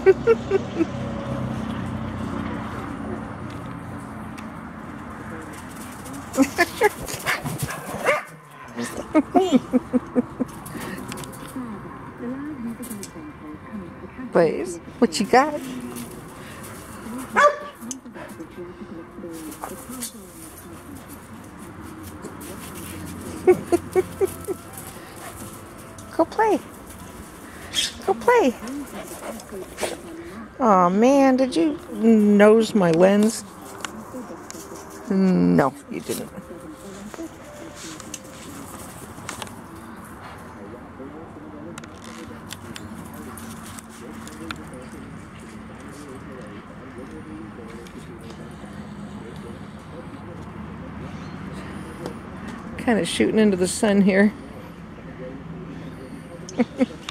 Blaze, what you got? Go play. Go play. Oh man, did you nose my lens? No, you didn't. Kind of shooting into the sun here.